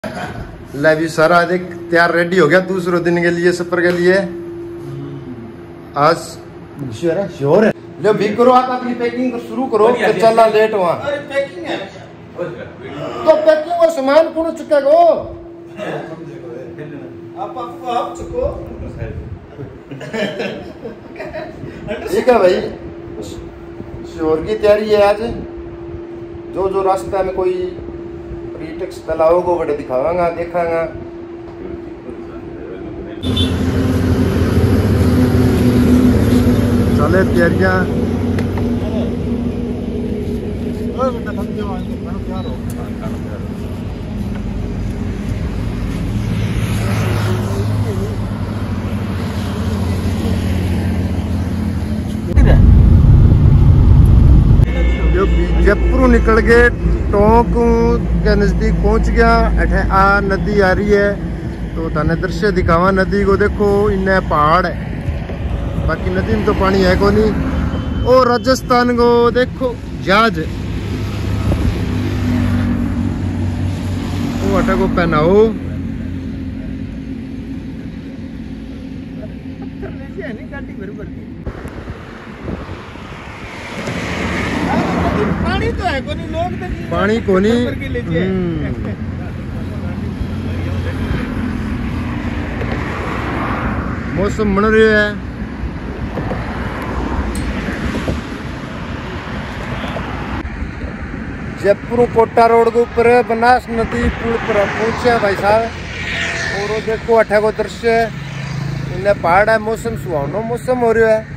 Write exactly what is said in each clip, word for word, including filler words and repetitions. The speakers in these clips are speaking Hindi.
ले भी सारा देख तैयार रेडी हो गया दूसरे दिन के लिए सफर के लिए। आज श्योर है श्योर है लो भी करो आप अपनी पैकिंग शुरू करो तो चलना लेट हुआ। अरे पैकिंग है तो पैकिंग और सामान कौन चुकेगा आप आपको आप चुको ठीक है भाई श्योर की तैयारी है। आज जो जो रास्ते में कोई प्रीटेक्स फैलाओ को बड़े दिखावांगा देखांगा। चले तैयारियां जयपुर निकल गए टोंक के नजदीक पहुंच गया। अठे आ नदी आ रही है तो थाने दृश्य दिखावा नदी को। देखो इन्हें पहाड़ है बाकी नदी में तो पानी है को नहीं। और राजस्थान को देखो जहाज वो अटा को पहनाओ पानी तो है को नहीं लोग तो पानी को नहीं। मौसम बन रही है जयपुर कोटा रोड के ऊपर बनास नदी पुल पर पहुंचे भाई साहब। और वो देखो अठा को दृश्य इन्हें पहाड़ है। मौसम सुहावना मौसम हो रहा है।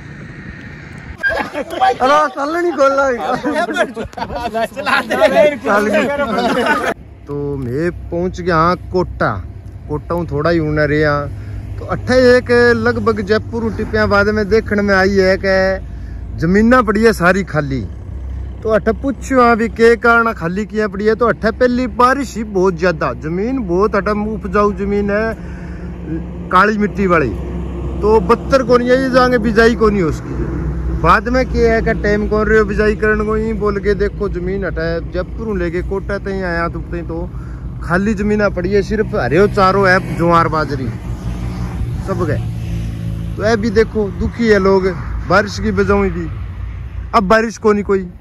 तो मैं पहुंच गया हाँ कोटा। कोटा हूँ थोड़ा ही होना रहे यहाँ तो अठे एक लगभग जयपुर टिपिया बाद में देखने में आई है कि जमीना पड़ी है सारी खाली। तो अठे पूछो हाँ भी के कारण खाली किया पड़ी है। तो अठे पहली बारिश ही बहुत ज्यादा जमीन बहुत अठे उपजाऊ जमीन है काली मिट्टी वाली। तो बत्तर को नहीं है जाएंगे बिजाई को नहीं उसकी। बाद में क्या है कि टाइम कौन रहे हो बिजाई करने को ही बोल के देखो जमीन हटाए जयपुर लेके कोटा तई आया तो तो खाली जमीन पड़ी है। सिर्फ हरे चारों है ज्वार बाजरी सब गए। तो ये भी देखो दुखी है लोग बारिश की वजह भी। अब बारिश को नहीं कोई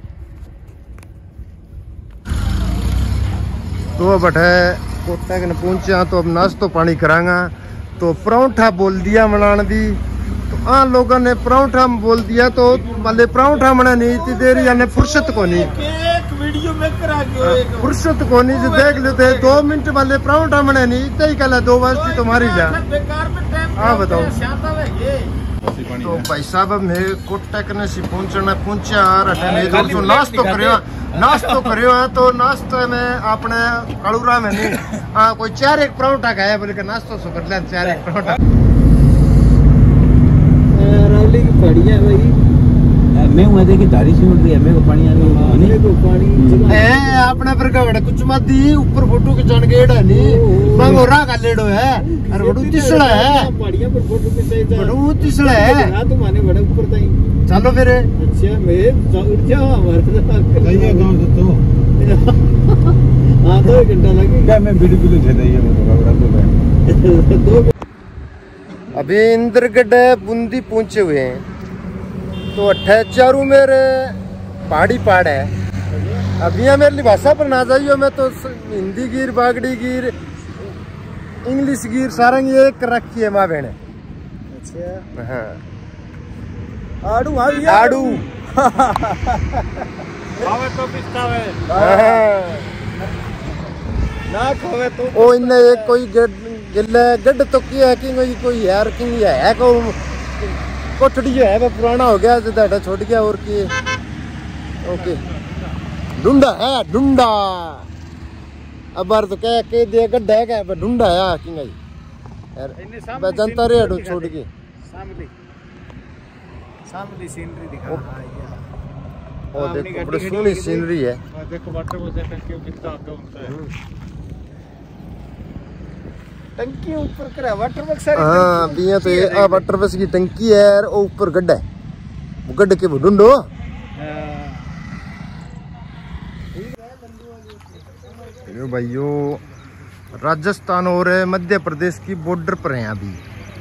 तो अब अठे कोटा के पहुंचे तो अब नाश्तो पानी करांगा। तो परांठा बोल दिया मनान दी तो आ लोगों ने परांठा बोल दिया तो वाले परांठा मना नहीं इतनी देर यानी फुर्सत को नहीं एक वीडियो में करा के फुर्सत को नहीं जो देख लेते दो मिनट वाले परांठा मना नहीं इतना ही कल दो बजे तुम्हारी जा हाँ बताओ। तो भाई साहब मैं कोटा करने से पहुंचना पहुंचा तो नाश्तो करियो नाश्तो करियो तो नाश्ते में अपने कड़ूरा में नहीं हाँ कोई चार एक परांठा खाया बोले का नाश्तो सो कर लें चार एक परांठा बढ़िया भाई मैं वहां देखी धारी से उड़ रही है मेरे को पानी आ रहा मेरे को पानी ए अपने पर का बड़ा कुछ मत दी ऊपर फोटो खिंचाने गेड़ा नहीं मांगो रा का लेडो है अरे बड़ू तिसड़ा है बढ़िया पर फोटो खिंचाई जा बड़ू तिसड़ा है हां तुम आने बड़ा ऊपर ताई चलो फिर अच्छा मैं उठ जा हमारे भैया गांव तो हां दो घंटा लगेगा मैं बिल्कुल दे दई है दो अभी इंद्रगढ़ बूंदी पहुंचे हुए हैं। तो अट्ठे चारू मेरे पहाड़ी पहाड़ है। अभी यहाँ मेरी भाषा पर ना जाइयो मैं तो हिंदी गिर बागड़ी गिर इंग्लिश गिर सारंग ये एक रखी है माँ बहने। अच्छा हाँ आड़ू आड़ू खावे तो पिस्तावे ना खावे तो ओ इन्हें एक कोई गिल्ले गड्ढ तो किया है कि कोई कोई यार कि है को कोठड़ी है वो पुराना हो गया ज्यादा छोड़ गया और की ओके ढूंढा है ढूंढा अब बार तो कह के दिया गड्ढा है क्या ढूंढा है कि नहीं यार मैं जनता रे हटो छोड़ के सामने सामने सीनरी दिखा ओ देखो बड़ी सुनी सीनरी है। देखो वाटर वो से टंकी कितना होता है टंकी ऊपर करा वाटर बक्स सारी हां बिया तो ये आ वाटर बक्स की टंकी है और ऊपर गड्ढा है वो गड्ढे के ढूंढो यो भाइयों राजस्थान और मध्य प्रदेश की बॉर्डर पर हैं अभी।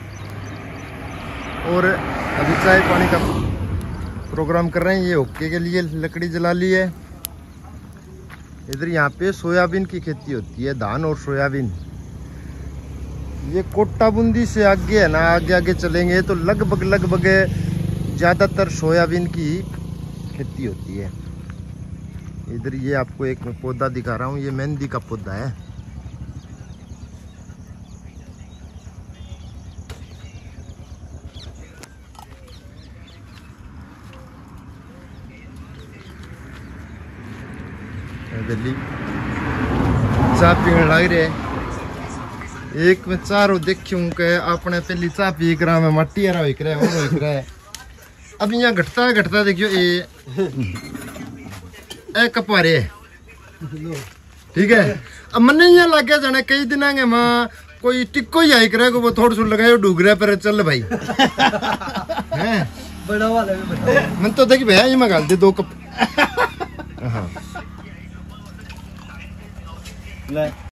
और अभी चाय पानी का प्रोग्राम कर रहे हैं। ये हुक्के के लिए लकड़ी जला ली है। इधर यहाँ पे सोयाबीन की खेती होती है, धान और सोयाबीन। ये कोटा बूंदी से आगे है ना, आगे आगे चलेंगे तो लगभग लगभग ज़्यादातर सोयाबीन की खेती होती है। इधर ये आपको एक मैं पौधा दिखा रहा हूँ, ये मेहंदी का पौधा है। दिल्ली चाय पीने लग रहे हैं। एक में चारों देखूं के आपने पहली चाय पी कर मैं मट्टी आ रहा है और रहा है। अब यहाँ घटता घटता देखियो ये ए कपारे ठीक है। अब मन यहाँ लग गया जाने कई दिन आगे माँ कोई टिक्को ही आई करे वो थोड़ा सा लगाए डूब रहा पर चल भाई हैं बड़ा वाला मन तो देखी भैया ये मैं गाल दे दो कप हाँ